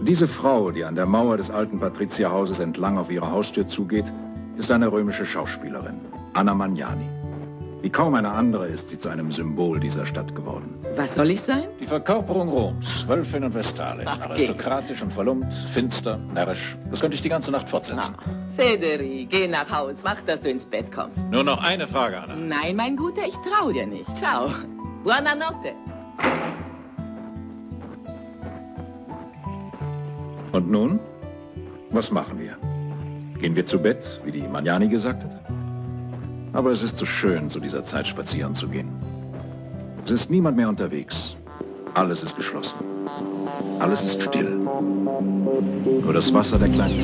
Diese Frau, die an der Mauer des alten Patrizierhauses entlang auf ihre Haustür zugeht, ist eine römische Schauspielerin, Anna Magnani. Wie kaum eine andere ist sie zu einem Symbol dieser Stadt geworden. Was soll ich sein? Die Verkörperung Roms, Wölfin und Vestalin. Aristokratisch und verlumpt, finster, närrisch. Das könnte ich die ganze Nacht fortsetzen. Federi, geh nach Haus. Mach, dass du ins Bett kommst. Nur noch eine Frage, Anna. Nein, mein Guter, ich trau dir nicht. Ciao. Buonanotte. Und nun? Was machen wir? Gehen wir zu Bett, wie die Magnani gesagt hat? Aber es ist so schön, zu dieser Zeit spazieren zu gehen. Es ist niemand mehr unterwegs. Alles ist geschlossen. Alles ist still. Nur das Wasser der kleinen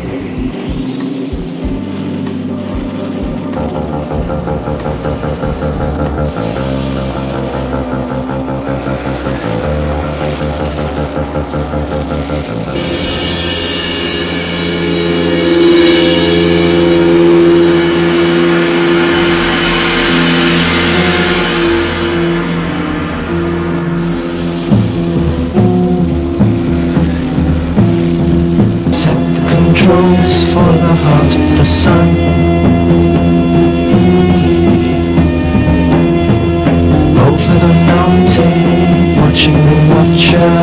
controls for the heart of the sun. Over the mountain, watching the watcher.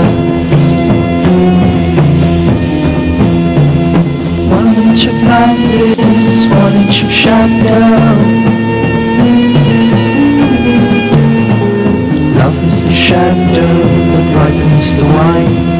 1 inch of light is 1 inch of shadow. Love is the shadow that ripens the wine.